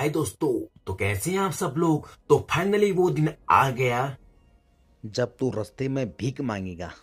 हाय दोस्तों, तो कैसे हैं आप सब लोग। तो फाइनली वो दिन आ गया जब तू रास्ते में भीख मांगेगा।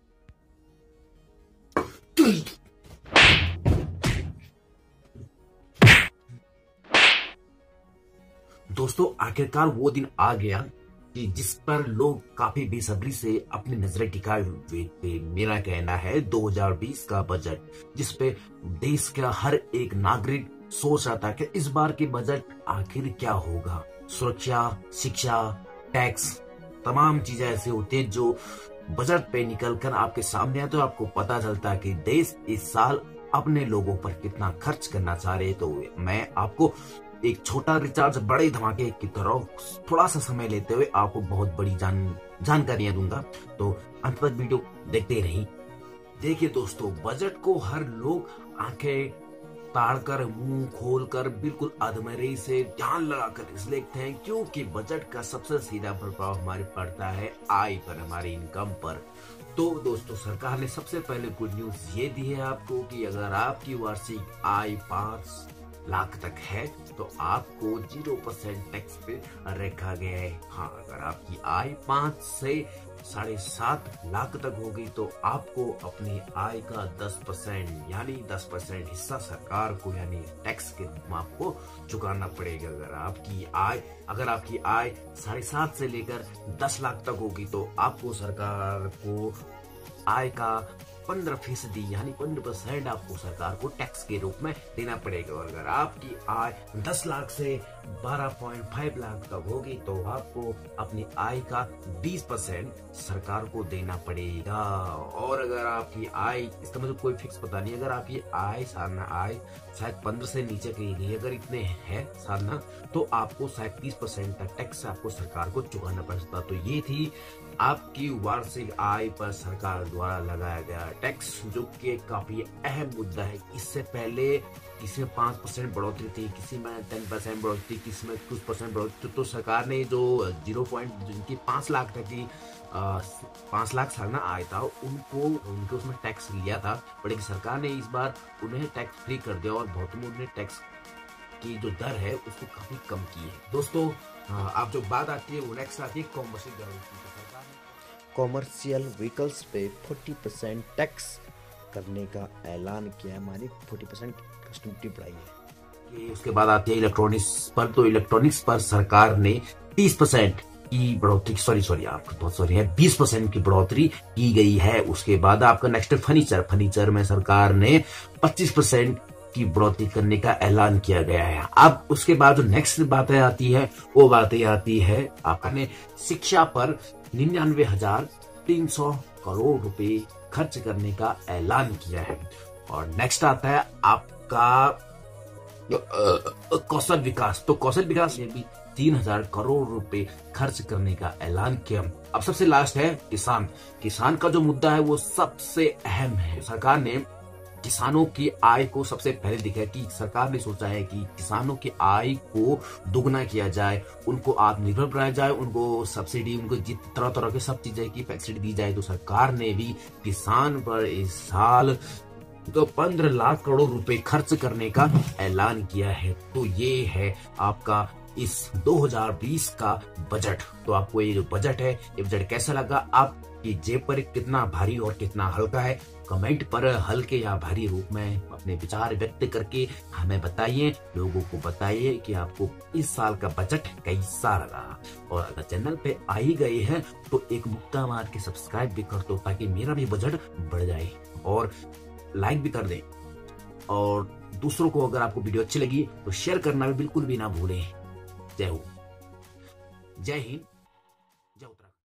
दोस्तों, आखिरकार वो दिन आ गया कि जिस पर लोग काफी बेसब्री से अपनी नजरें टिकाए हुए थे। मेरा कहना है 2020 का बजट, जिस पे देश का हर एक नागरिक सोच रहा था कि इस बार के बजट आखिर क्या होगा। सुरक्षा, शिक्षा, टैक्स, तमाम चीजें ऐसे होती है जो बजट पे निकल कर आपके सामने आए तो आपको पता चलता है कि देश इस साल अपने लोगों पर कितना खर्च करना चाह रहे। तो मैं आपको एक छोटा रिचार्ज बड़े धमाके की तरह थोड़ा सा समय लेते हुए आपको बहुत बड़ी जानकारियां दूंगा। तो अंत तक वीडियो देखते रहिए। देखिए दोस्तों, बजट को हर लोग आंखें ताड़कर, मुंह खोलकर, बिल्कुल अधमरे से ध्यान लगाकर इसलिए लिखते हैं क्योंकि बजट का सबसे सीधा प्रभाव हमारे पड़ता है आय पर, हमारी इनकम पर। तो दोस्तों, सरकार ने सबसे पहले गुड न्यूज ये दी है आपको कि अगर आपकी वार्षिक आय 5 लाख तक है तो आपको 0% टैक्स पे रखा गया है। हाँ, अगर आपकी आय 5 से 7.5 लाख तक होगी तो आपको अपनी आय का 10% यानी 10% हिस्सा सरकार को यानी टैक्स के रूप में आपको चुकाना पड़ेगा। अगर आपकी आय 7.5 से लेकर 10 लाख तक होगी तो आपको सरकार को आय का 15% यानी 15% आपको सरकार को टैक्स के रूप में देना पड़ेगा। और अगर आपकी आय 10 लाख से 12.5 लाख तक होगी तो आपको अपनी आय का 20% सरकार को देना पड़ेगा। और अगर आपकी आय, इसका मतलब कोई फिक्स पता नहीं, अगर आपकी आय सालाना आय शायद 15 से नीचे की गई, अगर इतने है सालाना, तो आपको शायद 30% तक टैक्स आपको सरकार को चुकाना पड़ता। तो ये थी आपकी वार्षिक आय पर सरकार द्वारा लगाया गया टैक्स, जो कि काफी अहम मुद्दा है। इससे पहले किसी में 5% बढ़ोतरी थी, किसी में 10% बढ़ोतरी, किसी में कुछ परसेंट बढ़ोतरी। तो सरकार ने जो जिनकी 5 लाख तक की 5 लाख सालाना आय था उनके उसमें टैक्स लिया था, बल्कि सरकार ने इस बार उन्हें टैक्स फ्री कर दिया और बहुत में उन्हें टैक्स की जो दर है उसको काफी कम की है। दोस्तों, आप जो बात आती है वो नेक्स्ट आती है कॉमर्शियल कॉमर्शियल व्हीकल्स पे 40% टैक्स करने का ऐलान किया है, मानी 40% कस्टम ड्यूटी बढ़ाई है। उसके बाद आती है इलेक्ट्रॉनिक्स पर। तो इलेक्ट्रॉनिक्स पर सरकार ने 30% की बढ़ोतरी, सॉरी है 20% की बढ़ोतरी की गई है। उसके बाद आपका नेक्स्ट फर्नीचर में सरकार ने 25% की बढ़ोतरी करने का ऐलान किया गया है। अब उसके बाद जो नेक्स्ट बातें आती है वो बातें आती है आपने शिक्षा पर 99,300 करोड़ रुपए खर्च करने का ऐलान किया है। और नेक्स्ट आता है आपका कौशल विकास। तो कौशल विकास में भी 3,000 करोड़ रुपए खर्च करने का ऐलान किया। अब सबसे लास्ट है किसान का जो मुद्दा है वो सबसे अहम है। सरकार ने किसानों की आय को सबसे पहले दिखा कि सरकार ने सोचा है कि किसानों की आय को दोगुना किया जाए, उनको आत्मनिर्भर बनाया जाए, उनको सब्सिडी, उनको तरह तरह के सब चीजें की फैसिलिटी दी जाए। तो सरकार ने भी किसान पर इस साल तो 15 लाख करोड़ रुपए खर्च करने का ऐलान किया है। तो ये है आपका इस 2020 का बजट। तो आपको ये जो बजट है, ये बजट कैसा लगा, आपकी जेब पर कितना भारी और कितना हल्का है, कमेंट पर हल्के या भारी रूप में अपने विचार व्यक्त करके हमें बताइए, लोगों को बताइए कि आपको इस साल का बजट कैसा लगा। और अगर चैनल पे आ ही गए हैं तो एक मुक्का मार के सब्सक्राइब भी कर दो ताकि मेरा भी बजट बढ़ जाए, और लाइक भी कर दें। और दूसरों को अगर आपको वीडियो अच्छी लगी तो शेयर करना भी बिल्कुल भी ना भूलें। जय हो, जय हिंद।